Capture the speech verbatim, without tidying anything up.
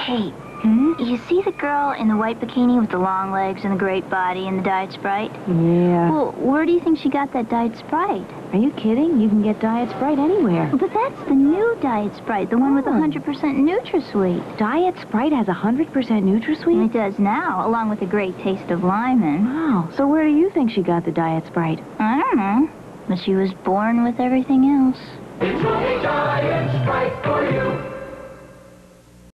Hey, Hmm? you see the girl in the white bikini with the long legs and the great body and the Diet Sprite? Yeah. Well, where do you think she got that Diet Sprite? Are you kidding? You can get Diet Sprite anywhere. But that's the new Diet Sprite, the one with Oh. one hundred percent NutraSweet. Diet Sprite has one hundred percent NutraSweet? It does now, along with a great taste of lemon. Wow. So where do you think she got the Diet Sprite? I don't know, but she was born with everything else. It's only Diet Sprite for you.